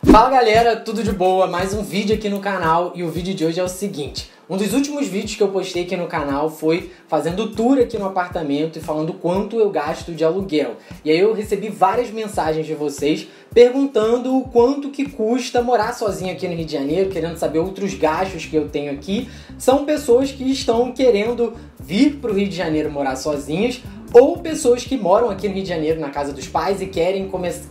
Fala galera, tudo de boa? Mais um vídeo aqui no canal e o vídeo de hoje é o seguinte. Um dos últimos vídeos que eu postei aqui no canal foi fazendo tour aqui no apartamento e falando quanto eu gasto de aluguel. E aí eu recebi várias mensagens de vocês perguntando quanto que custa morar sozinho aqui no Rio de Janeiro, querendo saber outros gastos que eu tenho aqui. São pessoas que estão querendo vir para o Rio de Janeiro morar sozinhas, ou pessoas que moram aqui no Rio de Janeiro na casa dos pais e querem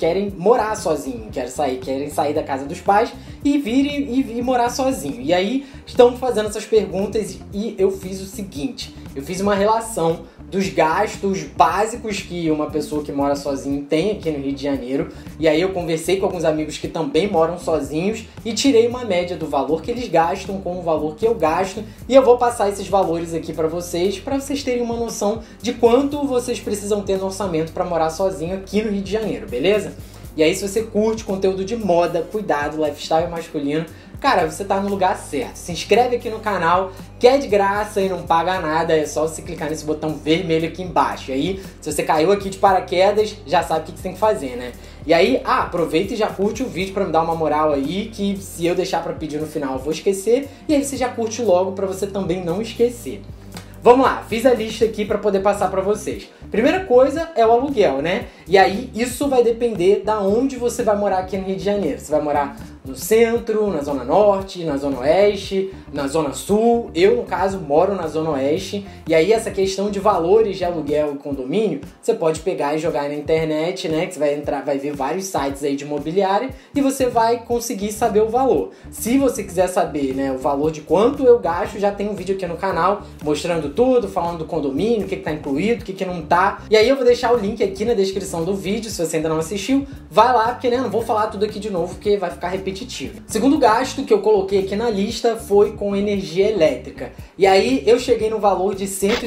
morar sozinho, querem sair da casa dos pais e vir morar sozinho. E aí estão fazendo essas perguntas e eu fiz o seguinte, eu fiz uma relação dos gastos básicos que uma pessoa que mora sozinho tem aqui no Rio de Janeiro. E aí eu conversei com alguns amigos que também moram sozinhos e tirei uma média do valor que eles gastam com o valor que eu gasto. E eu vou passar esses valores aqui para vocês terem uma noção de quanto vocês precisam ter no orçamento para morar sozinho aqui no Rio de Janeiro, beleza? E aí, se você curte conteúdo de moda, cuidado, lifestyle masculino, cara, você tá no lugar certo. Se inscreve aqui no canal, que é de graça e não paga nada, é só você clicar nesse botão vermelho aqui embaixo. E aí, se você caiu aqui de paraquedas, já sabe o que você tem que fazer, né? E aí, aproveita e já curte o vídeo pra me dar uma moral aí, que se eu deixar pra pedir no final eu vou esquecer. E aí você já curte logo pra você também não esquecer. Vamos lá, fiz a lista aqui para poder passar para vocês. Primeira coisa é o aluguel, né? E aí isso vai depender da onde você vai morar aqui no Rio de Janeiro. Você vai morar no centro, na zona norte, na zona oeste, na zona sul. Eu, no caso, moro na zona oeste. E aí essa questão de valores de aluguel e condomínio, você pode pegar e jogar na internet, né? Que você vai ver vários sites aí de imobiliária e você vai conseguir saber o valor. Se você quiser saber, né, o valor de quanto eu gasto, já tem um vídeo aqui no canal mostrando tudo, falando do condomínio, o que tá incluído, o que não tá. E aí eu vou deixar o link aqui na descrição do vídeo, se você ainda não assistiu, vai lá, porque né, não vou falar tudo aqui de novo, porque vai ficar repetitivo. Segundo gasto que eu coloquei aqui na lista foi com energia elétrica. E aí eu cheguei no valor de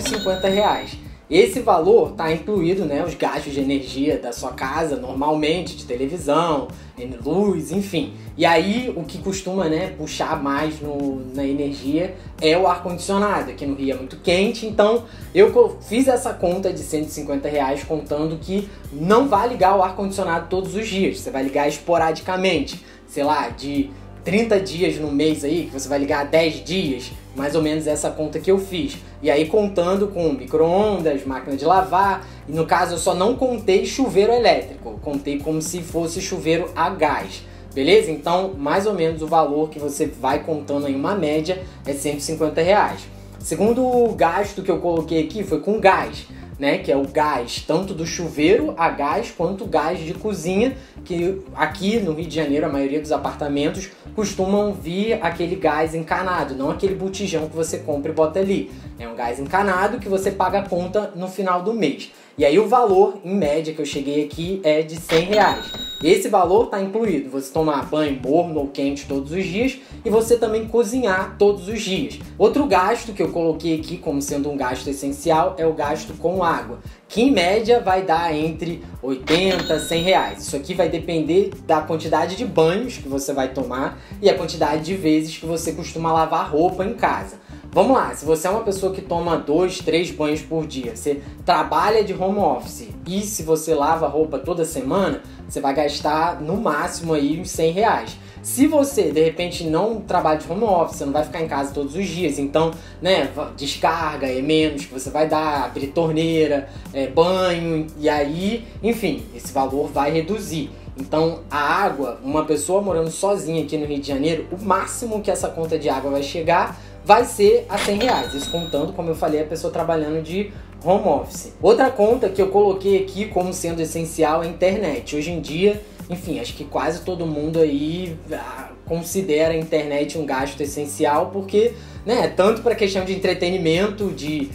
R$150. Esse valor tá incluído, né, os gastos de energia da sua casa, normalmente, de televisão, luz, enfim. E aí, o que costuma, né, puxar mais na energia é o ar-condicionado. Aqui no Rio é muito quente, então eu fiz essa conta de R$150 contando que não vai ligar o ar-condicionado todos os dias. Você vai ligar esporadicamente, sei lá, de 30 dias no mês aí, que você vai ligar 10 dias, mais ou menos essa conta que eu fiz. E aí contando com micro-ondas, máquina de lavar, e no caso eu só não contei chuveiro elétrico, contei como se fosse chuveiro a gás, beleza? Então, mais ou menos o valor que você vai contando em uma média é R$150. Segundo gasto que eu coloquei aqui foi com gás, né, que é o gás tanto do chuveiro a gás quanto o gás de cozinha, que aqui no Rio de Janeiro a maioria dos apartamentos costumam vir aquele gás encanado, não aquele botijão que você compra e bota ali. É um gás encanado que você paga a conta no final do mês. E aí o valor, em média, que eu cheguei aqui é de R$100. Esse valor está incluído você tomar banho morno ou quente todos os dias e você também cozinhar todos os dias. Outro gasto que eu coloquei aqui como sendo um gasto essencial é o gasto com água, que em média vai dar entre R$80 a R$100. Isso aqui vai depender da quantidade de banhos que você vai tomar e a quantidade de vezes que você costuma lavar roupa em casa. Vamos lá, se você é uma pessoa que toma 2, 3 banhos por dia, você trabalha de home office e se você lava roupa toda semana, você vai gastar no máximo aí uns R$100. Se você, de repente, não trabalha de home office, você não vai ficar em casa todos os dias, então, né, descarga é menos que você vai dar, abrir torneira, banho, e aí, enfim, esse valor vai reduzir. Então, a água, uma pessoa morando sozinha aqui no Rio de Janeiro, o máximo que essa conta de água vai chegar vai ser a R$100. Isso contando, como eu falei, a pessoa trabalhando de home office. Outra conta que eu coloquei aqui como sendo essencial é a internet. Hoje em dia, enfim, acho que quase todo mundo aí considera a internet um gasto essencial, porque, né, tanto para questão de entretenimento, de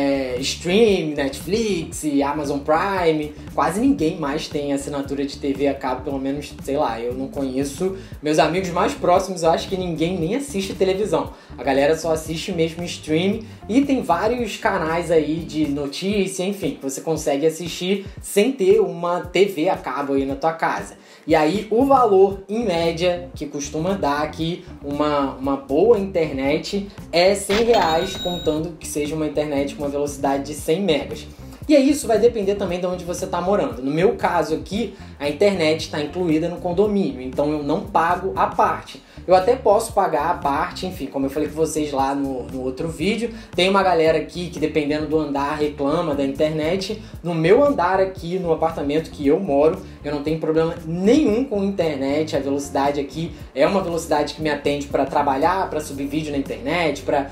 stream, Netflix, Amazon Prime, quase ninguém mais tem assinatura de TV a cabo, pelo menos, sei lá, eu não conheço. Meus amigos mais próximos, eu acho que ninguém nem assiste televisão. A galera só assiste mesmo stream e tem vários canais aí de notícia, enfim, que você consegue assistir sem ter uma TV a cabo aí na tua casa. E aí o valor, em média, que costuma dar aqui uma boa internet é R$100, contando que seja uma internet com uma velocidade de 100 megas. E aí isso vai depender também de onde você está morando. No meu caso aqui, a internet está incluída no condomínio, então eu não pago a parte. Eu até posso pagar a parte, enfim, como eu falei com vocês lá no outro vídeo, tem uma galera aqui que dependendo do andar reclama da internet. No meu andar aqui, no apartamento que eu moro, eu não tenho problema nenhum com a internet. A velocidade aqui é uma velocidade que me atende para trabalhar, para subir vídeo na internet, para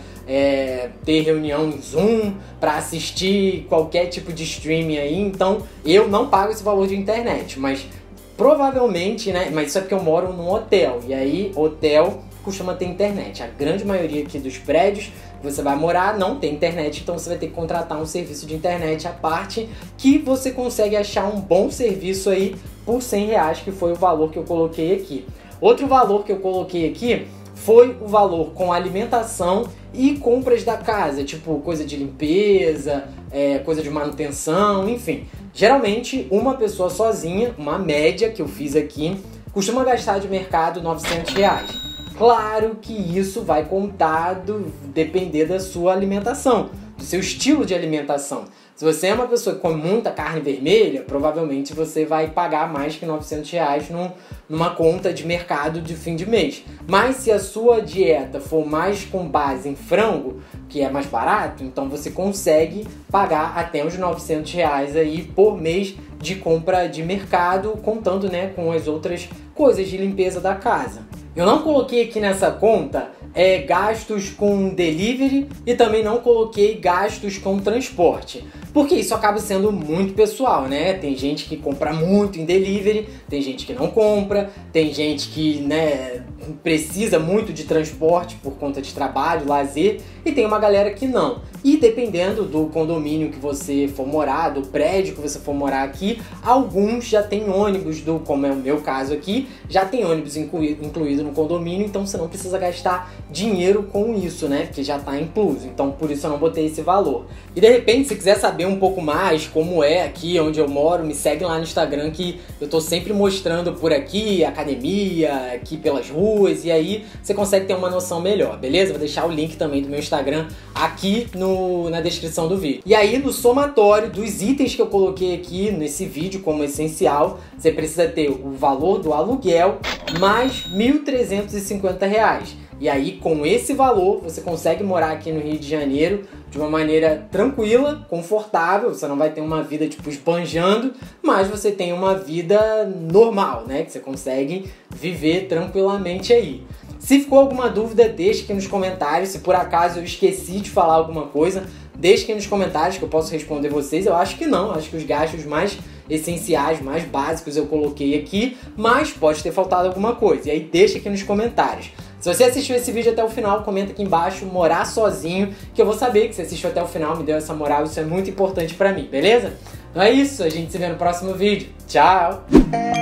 ter reunião em Zoom, para assistir qualquer tipo de streaming aí. Então eu não pago esse valor de internet, mas provavelmente, né? Mas isso é porque eu moro num hotel. E aí, hotel costuma ter internet. A grande maioria aqui dos prédios que você vai morar não tem internet, então você vai ter que contratar um serviço de internet à parte, que você consegue achar um bom serviço aí por R$100, que foi o valor que eu coloquei aqui. Outro valor que eu coloquei aqui foi o valor com alimentação e compras da casa, tipo coisa de limpeza, coisa de manutenção, enfim. Geralmente, uma pessoa sozinha, uma média que eu fiz aqui, costuma gastar de mercado R$900. Claro que isso vai contar depender da sua alimentação, do seu estilo de alimentação. Se você é uma pessoa que come muita carne vermelha, provavelmente você vai pagar mais que R$900 numa conta de mercado de fim de mês. Mas se a sua dieta for mais com base em frango, que é mais barato, então você consegue pagar até uns R$900 aí por mês de compra de mercado, contando, né, com as outras coisas de limpeza da casa. Eu não coloquei aqui nessa conta gastos com delivery e também não coloquei gastos com transporte, porque isso acaba sendo muito pessoal, né? Tem gente que compra muito em delivery, tem gente que não compra, tem gente que, né, precisa muito de transporte por conta de trabalho, lazer, e tem uma galera que não. E dependendo do condomínio que você for morar, do prédio que você for morar aqui, alguns já tem ônibus, como é o meu caso aqui, já tem ônibus incluído no condomínio, então você não precisa gastar dinheiro com isso, né? Porque já está incluso. Então por isso eu não botei esse valor. E de repente, se quiser saber um pouco mais como é aqui onde eu moro, me segue lá no Instagram, que eu tô sempre mostrando por aqui, academia, aqui pelas ruas, e aí você consegue ter uma noção melhor, beleza? Vou deixar o link também do meu Instagram aqui na descrição do vídeo. E aí, no somatório dos itens que eu coloquei aqui nesse vídeo como essencial, você precisa ter o valor do aluguel mais R$1.350. E aí, com esse valor, você consegue morar aqui no Rio de Janeiro de uma maneira tranquila, confortável. Você não vai ter uma vida, tipo, esbanjando, mas você tem uma vida normal, né? Que você consegue viver tranquilamente aí. Se ficou alguma dúvida, deixe aqui nos comentários. Se por acaso eu esqueci de falar alguma coisa, deixe aqui nos comentários que eu posso responder vocês. Eu acho que não, acho que os gastos mais essenciais, mais básicos eu coloquei aqui, mas pode ter faltado alguma coisa. E aí deixa aqui nos comentários. Se você assistiu esse vídeo até o final, comenta aqui embaixo, morar sozinho, que eu vou saber que você assistiu até o final, me deu essa moral, isso é muito importante pra mim, beleza? Então é isso, a gente se vê no próximo vídeo. Tchau!